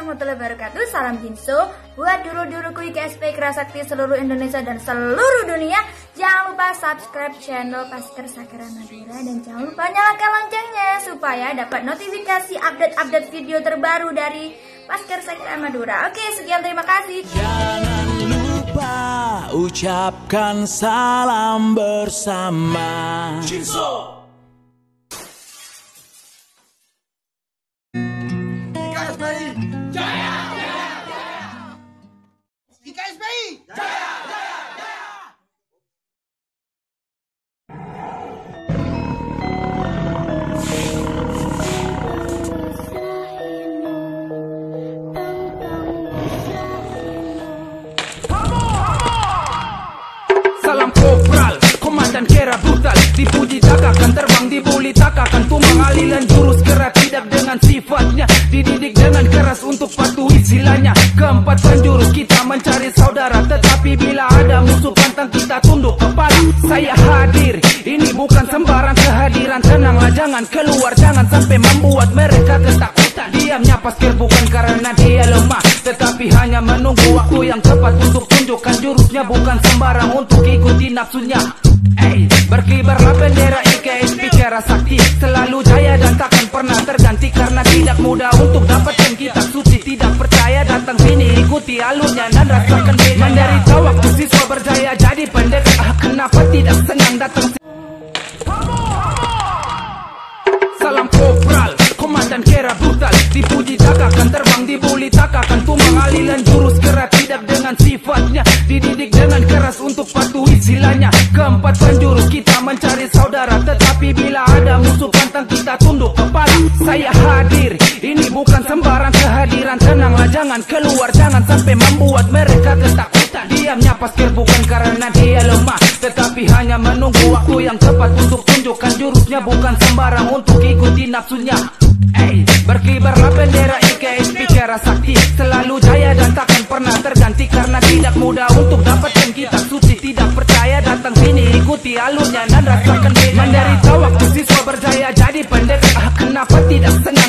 warahmatullahi wabarakatuh. Salam Jinso buat dulu-duluku IKSP Kerasakti seluruh Indonesia dan seluruh dunia. Jangan lupa subscribe channel Pasker Sakera Madura dan jangan lupa nyalakan loncengnya supaya dapat notifikasi update-update video terbaru dari Pasker Sakera Madura. Oke, sekian, terima kasih. Jangan lupa ucapkan salam bersama Jinso. IKSPI Jaya! IKSPI Jaya! Salam kopral, komandan kera brutal. Dipuji takakan, terbang dibuli takakan. Tumbang alilan jurus gerak tidak dengan sifatnya. Dididik dengan keras untuk patuhi silanya. Keempat penjurus kita mencari saudara, tetapi bila ada musuh pantang kita tunduk kepala. Saya hadir, ini bukan sembarang kehadiran. Tenanglah, jangan keluar, jangan sampai membuat mereka ketakutan. Diamnya Pasker bukan karena dia lemah, tetapi hanya menunggu waktu yang tepat untuk tunjukkan jurusnya. Bukan sembarang untuk ikuti nafsunya. Berkibarlah bendera IKSP Kerasakti, selalu jaya dan takkan pernah terganti. Karena tidak mudah untuk dapatkan kitab suci. Tidak percaya, datang sini ikuti alurnya dan rasakan bedanya. Menderita waktu siswa berjaya jadi pendekar. Kenapa tidak senang datang sini? Salam kopral, komandan kera brutal. Dipuji takakan, terbang dibuli takakan. Tumbang alilan jurus gerak tidak dengan sifatnya. Dididik dengan keras untuk patuhi silanya. Keempat penjurus kita mencari saudara, tetapi bila ada musuh pantang kita tunduk kepala. Saya hadir, ini bukan sembarang kehadiran. Tenanglah, jangan keluar, jangan sampai membuat mereka ketakutan. Diamnya Pasker bukan karena dia lemah, tetapi hanya menunggu waktu yang tepat untuk tunjukkan jurusnya. Bukan sembarang untuk ikuti nafsunya. Berkibarlah bendera IKSP Kerasakti, selalu jaya dan takkan pernah terganti. Karena tidak mudah untuk dapatkan kitab suci. Tidak percaya, datang sini ikuti alurnya dan rasakan bedanya. Menderita waktu siswa berjaya jadi pendekar. Kenapa tidak senang